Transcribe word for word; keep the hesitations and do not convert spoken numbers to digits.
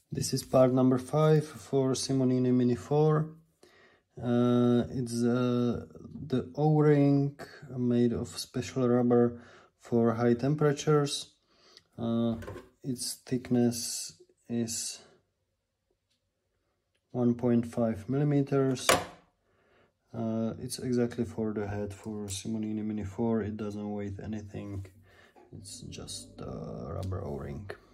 This is part number five for Simonini Mini four. Uh, it's uh, the O-ring made of special rubber for high temperatures. Uh, its thickness is one point five millimeters. Uh, it's exactly for the head for Simonini Mini four. It doesn't weigh anything. It's just a rubber O-ring.